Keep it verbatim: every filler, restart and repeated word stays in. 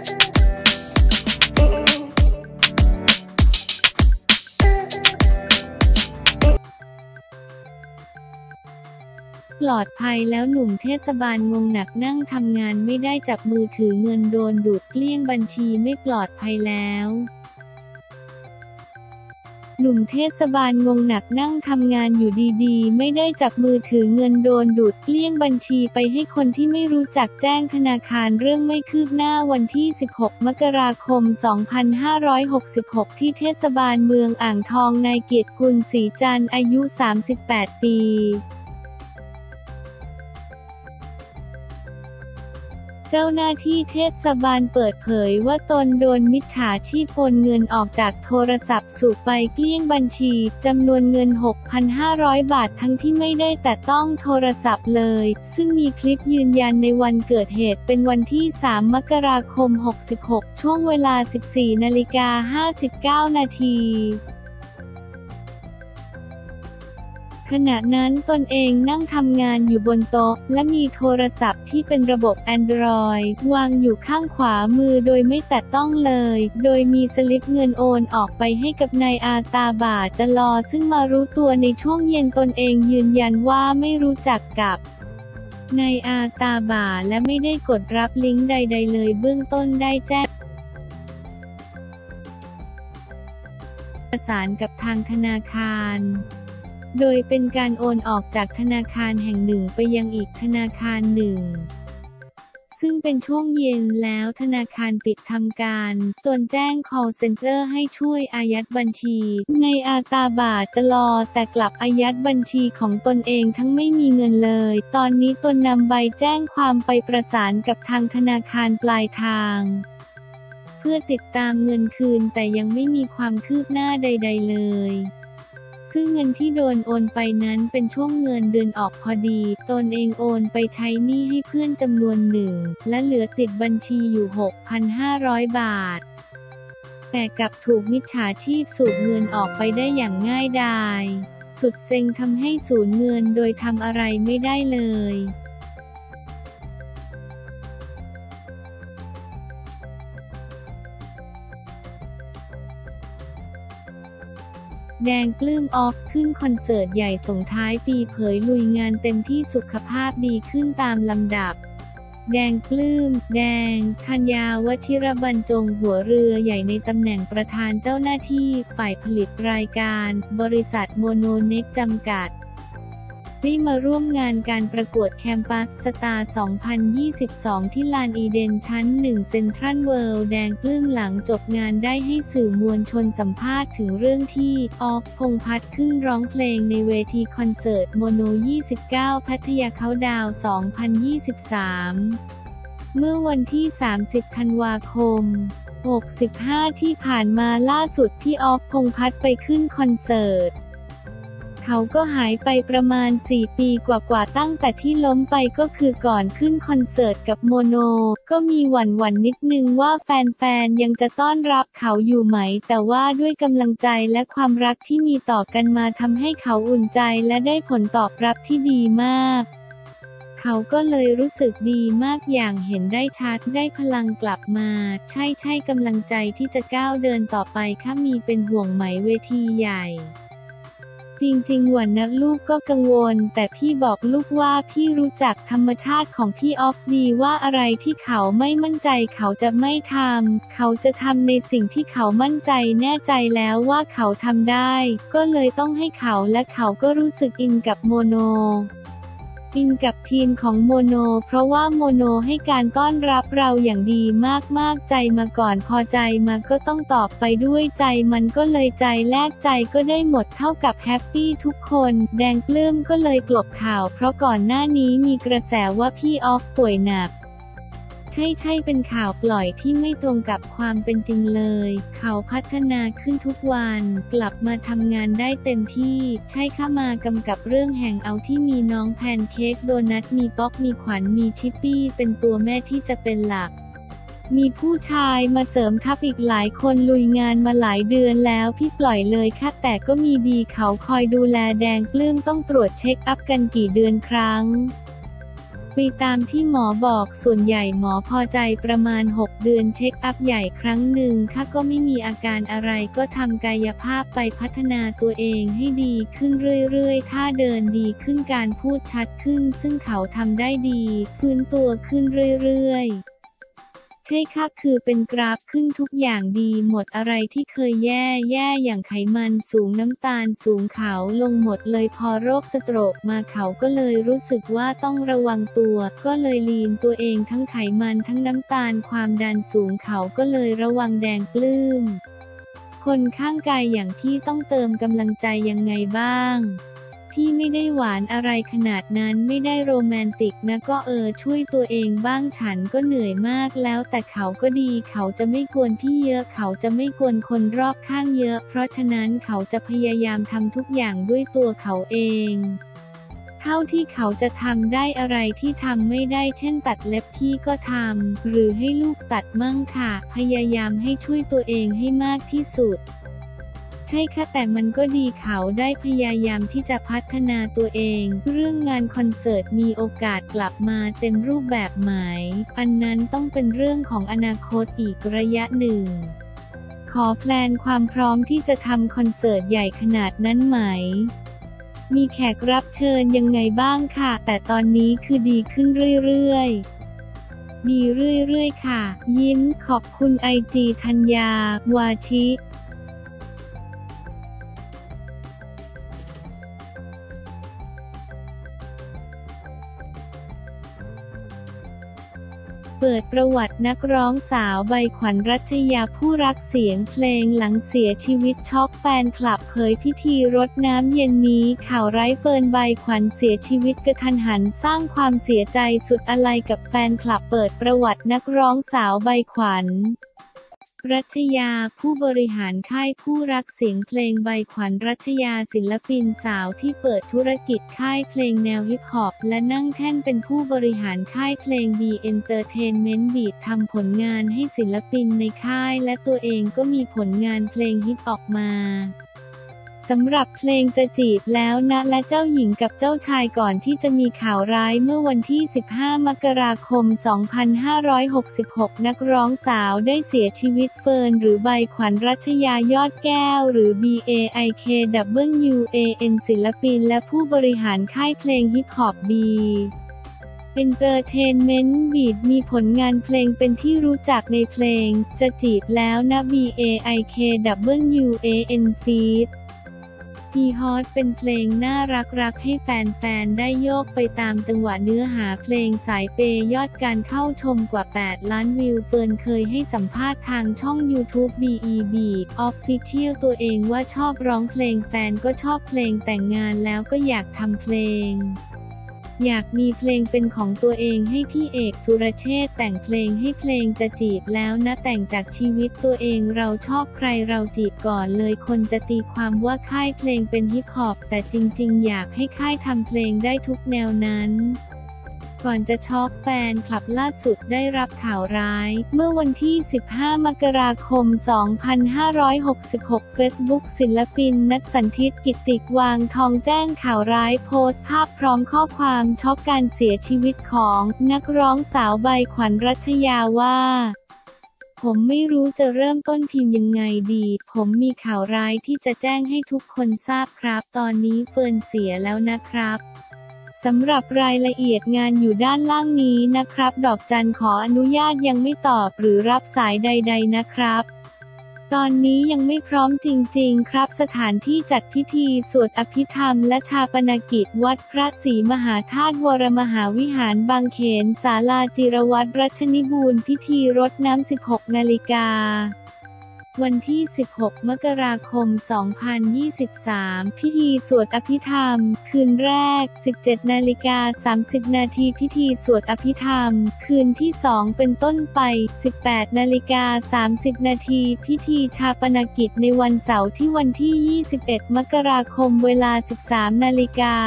ปลอดภัยแล้วหนุ่มเทศบาลงงหนักนั่งทำงานไม่ได้จับมือถือเงินโดนดูดเกลี้ยงบัญชีไม่ปลอดภัยแล้วหนุ่มเทศบาลงงหนักนั่งทำงานอยู่ดีๆไม่ได้จับมือถือเงินโดนดูดเกลี้ยงบัญชีไปให้คนที่ไม่รู้จักแจ้งธนาคารเรื่องไม่คืบหน้าวันที่สิบหกมกราคมสองพันห้าร้อยหกสิบหกที่เทศบาลเมืองอ่างทองนายเกียรติกุลศรีจันทร์อายุสามสิบแปดปีเจ้าหน้าที่เทศบาลเปิดเผยว่าตนโดนมิจฉาชีพโอนเงินออกจากโทรศัพท์สู่ไปเกลี้ยงบัญชีจำนวนเงิน หกพันห้าร้อย บาททั้งที่ไม่ได้แตะต้องโทรศัพท์เลยซึ่งมีคลิปยืนยันในวันเกิดเหตุเป็นวันที่สามมกราคมหกสิบหกช่วงเวลา สิบสี่นาฬิกาห้าสิบเก้า นาทีขณะนั้นตนเองนั่งทำงานอยู่บนโต๊ะและมีโทรศัพท์ที่เป็นระบบ Android วางอยู่ข้างขวามือโดยไม่แตะต้องเลยโดยมีสลิปเงินโอนออกไปให้กับนายอาตาบ่าจะรอซึ่งมารู้ตัวในช่วงเย็นตนเองยืนยันว่าไม่รู้จักกับนายอาตาบ่าและไม่ได้กดรับลิงก์ใดๆเลยเบื้องต้นได้แจ้งประสานกับทางธนาคารโดยเป็นการโอนออกจากธนาคารแห่งหนึ่งไปยังอีกธนาคารหนึ่งซึ่งเป็นช่วงเย็นแล้วธนาคารปิดทำการตนแจ้ง call center ให้ช่วยอายัดบัญชีในอาตาบ่าจะรอแต่กลับอายัดบัญชีของตนเองทั้งไม่มีเงินเลยตอนนี้ตนนำใบแจ้งความไปประสานกับทางธนาคารปลายทางเพื่อติดตามเงินคืนแต่ยังไม่มีความคืบหน้าใดๆเลยซึ่งเงินที่โดนโอนไปนั้นเป็นช่วงเงินเดือนออกพอดีตนเองโอนไปใช้หนี้ให้เพื่อนจำนวนหนึ่งและเหลือติดบัญชีอยู่ หกพันห้าร้อย บาทแต่กลับถูกมิจฉาชีพสูบเงินออกไปได้อย่างง่ายดายสุดเซ็งทำให้สูญเงินโดยทำอะไรไม่ได้เลยแดงปลื้มออฟขึ้นคอนเสิร์ตใหญ่ส่งท้ายปีเผยลุยงานเต็มที่สุขภาพดีขึ้นตามลำดับแดงปลื้มแดงธัญญาวชิรบรรจงหัวเรือใหญ่ในตำแหน่งประธานเจ้าหน้าที่ฝ่ายผลิตรายการบริษัทโมโนเน็กจำกัดได้มาร่วมงานการประกวดแคมปัสสตาร์ สองพันยี่สิบสอง ที่ลานอีเดนชั้นหนึ่งเซ็นทรัลเวิลด์แดงปลื้มหลังจบงานได้ให้สื่อมวลชนสัมภาษณ์ถึงเรื่องที่ออฟพงษ์พัฒน์ขึ้นร้องเพลงในเวทีคอนเสิร์ตโมโนยี่สิบเก้าพัทยาเค้าดาวน์สองพันยี่สิบสามเมื่อวันที่สามสิบธันวาคมหกสิบห้าที่ผ่านมาล่าสุดพี่ออฟพงษ์พัฒน์ไปขึ้นคอนเสิร์ตเขาก็หายไปประมาณสี่ปีกว่าๆตั้งแต่ที่ล้มไปก็คือก่อนขึ้นคอนเสิร์ตกับโมโนก็มีหวั่นๆ น, นิดนึงว่าแฟนๆยังจะต้อนรับเขาอยู่ไหมแต่ว่าด้วยกำลังใจและความรักที่มีต่อกันมาทำให้เขาอุ่นใจและได้ผลตอบรับที่ดีมากเขาก็เลยรู้สึกดีมากอย่างเห็นได้ชัดได้พลังกลับมาใช่ใช่กำลังใจที่จะก้าวเดินต่อไปค่ะมีเป็นห่วงไหมเวทีใหญ่จริงๆวันนั้นลูกก็กังวลแต่พี่บอกลูกว่าพี่รู้จักธรรมชาติของพี่ออฟดีว่าอะไรที่เขาไม่มั่นใจเขาจะไม่ทำเขาจะทำในสิ่งที่เขามั่นใจแน่ใจแล้วว่าเขาทำได้ก็เลยต้องให้เขาและเขาก็รู้สึกอินกับโมโนอินกับทีมของโมโนเพราะว่าโมโนให้การต้อนรับเราอย่างดีมากๆใจมาก่อนพอใจมาก็ต้องตอบไปด้วยใจมันก็เลยใจแลกใจก็ได้หมดเท่ากับแฮปปี้ทุกคนแดงปลื้มก็เลยกลบข่าวเพราะก่อนหน้านี้มีกระแสว่าพี่ออฟป่วยหนักใช่ใช่เป็นข่าวปล่อยที่ไม่ตรงกับความเป็นจริงเลยเขาพัฒนาขึ้นทุกวันกลับมาทำงานได้เต็มที่ใช่ค่ะมากำกับเรื่องแห่งเอาที่มีน้องแพนเค้กโดนัทมีป๊อกมีขวัญมีชิปปี้เป็นตัวแม่ที่จะเป็นหลักมีผู้ชายมาเสริมทัพอีกหลายคนลุยงานมาหลายเดือนแล้วพี่ปล่อยเลยค่ะแต่ก็มีบีเขาคอยดูแลแดงปลื้มต้องตรวจเช็คอัพกันกี่เดือนครั้งไปตามที่หมอบอกส่วนใหญ่หมอพอใจประมาณหกเดือนเช็คอัพใหญ่ครั้งหนึ่งค่ะก็ไม่มีอาการอะไรก็ทำกายภาพไปพัฒนาตัวเองให้ดีขึ้นเรื่อยๆท่าเดินดีขึ้นการพูดชัดขึ้นซึ่งเขาทำได้ดีฟื้นตัวขึ้นเรื่อยๆใช่ค่ะคือเป็นกราฟขึ้นทุกอย่างดีหมดอะไรที่เคยแย่แย่อย่างไขมันสูงน้ำตาลสูงเขาลงหมดเลยพอโรคสโตรกมาเขาก็เลยรู้สึกว่าต้องระวังตัวก็เลยลีนตัวเองทั้งไขมันทั้งน้ำตาลความดันสูงเขาก็เลยระวังแดงปลื้มคนข้างกายอย่างพี่ต้องเติมกำลังใจยังไงบ้างพี่ไม่ได้หวานอะไรขนาดนั้นไม่ได้โรแมนติกนะก็เออช่วยตัวเองบ้างฉันก็เหนื่อยมากแล้วแต่เขาก็ดีเขาจะไม่กวนพี่เยอะเขาจะไม่กวนคนรอบข้างเยอะเพราะฉะนั้นเขาจะพยายามทำทุกอย่างด้วยตัวเขาเองเท่าที่เขาจะทำได้อะไรที่ทำไม่ได้เช่นตัดเล็บพี่ก็ทำหรือให้ลูกตัดมั่งค่ะพยายามให้ช่วยตัวเองให้มากที่สุดใช่ค่ะแต่มันก็ดีเขาได้พยายามที่จะพัฒนาตัวเองเรื่องงานคอนเสิร์ตมีโอกาสกลับมาเต็มรูปแบบไหมอันนั้นต้องเป็นเรื่องของอนาคตอีกระยะหนึ่งขอแพลนความพร้อมที่จะทำคอนเสิร์ตใหญ่ขนาดนั้นไหมมีแขกรับเชิญยังไงบ้างค่ะแต่ตอนนี้คือดีขึ้นเรื่อยๆดีเรื่อยๆค่ะยิ้มขอบคุณไอจีธัญญาวาชิเปิดประวัตินักร้องสาวใบขวัญรัชยาผู้รักเสียงเพลงหลังเสียชีวิตช็อกแฟนคลับเผยพิธีรดน้ำเย็นนี้ข่าวร้ายเฟิร์นใบขวัญเสียชีวิตกระทันหันสร้างความเสียใจสุดอาลัยกับแฟนคลับเปิดประวัตินักร้องสาวใบขวัญรัชยาผู้บริหารค่ายผู้รักเสียงเพลงใบขวัญรัชยาศิลปินสาวที่เปิดธุรกิจค่ายเพลงแนวฮิปฮอปและนั่งแท่นเป็นผู้บริหารค่ายเพลง บี Entertainment Beat ทำผลงานให้ศิลปินในค่ายและตัวเองก็มีผลงานเพลงฮิตออกมาสำหรับเพลงจะจีบแล้วนะและเจ้าหญิงกับเจ้าชายก่อนที่จะมีข่าวร้ายเมื่อวันที่สิบห้ามกราคมสองพันห้าร้อยหกสิบหกนักร้องสาวได้เสียชีวิตเฟิร์นหรือใบขวัญรัชยายอดแก้วหรือ บี เอ ไอ เค ดับเบิลยู เอ เอ็น ศิลปินและผู้บริหารค่ายเพลงฮิปฮอป บี Entertainment Beat มีผลงานเพลงเป็นที่รู้จักในเพลงจะจีบแล้วนะ บี เอ ไอ เค ดับเบิลยู เอ เอ็น Featพี่ฮอตเป็นเพลงน่ารักรักให้แฟนๆได้โยกไปตามจังหวะเนื้อหาเพลงสายเปย์ยอดการเข้าชมกว่าแปดล้านวิวเฟิร์นเคยให้สัมภาษณ์ทางช่อง YouTube บี อี บี Official ตัวเองว่าชอบร้องเพลงแฟนก็ชอบเพลงแต่งงานแล้วก็อยากทำเพลงอยากมีเพลงเป็นของตัวเองให้พี่เอกสุรเชษฐ์แต่งเพลงให้เพลงจะจีบแล้วนะแต่งจากชีวิตตัวเองเราชอบใครเราจีบก่อนเลยคนจะตีความว่าค่ายเพลงเป็นฮิปฮอปแต่จริงๆอยากให้ค่ายทำเพลงได้ทุกแนวนั้นก่อนจะช็อกแฟนคลับล่าสุดได้รับข่าวร้ายเมื่อวันที่สิบห้ามกราคมสองพันห้าร้อยหกสิบหกเฟซบุ๊กศิลปินนัทสันทิตกิตติวางทองแจ้งข่าวร้ายโพสต์ภาพพร้อมข้อความช็อกการเสียชีวิตของนักร้องสาวใบขวัญรัชยาว่าผมไม่รู้จะเริ่มต้นพิมพ์ยังไงดีผมมีข่าวร้ายที่จะแจ้งให้ทุกคนทราบครับตอนนี้เฟิร์นเสียแล้วนะครับสำหรับรายละเอียดงานอยู่ด้านล่างนี้นะครับดอกจันขออนุญาตยังไม่ตอบหรือรับสายใดๆนะครับตอนนี้ยังไม่พร้อมจริงๆครับสถานที่จัดพิธีสวดอภิธรรมและชาปนกิจวัดพระศรีมหาธาตุวรมหาวิหารบางเขนศาลาจิรวัตรรัชนิบูรณ์พิธีรดน้ำสิบหกนาฬิกาวันที่สิบหกมกราคมสองพันยี่สิบสามพิธีสวดอภิธรรมคืนแรก สิบเจ็ดนาฬิกาสามสิบนาทีพิธีสวดอภิธรรมคืนที่สองเป็นต้นไป สิบแปดนาฬิกาสามสิบนาทีพิธีชาปนกิจในวันเสาร์ที่วันที่ยี่สิบเอ็ดมกราคมเวลา สิบสามนาฬิกา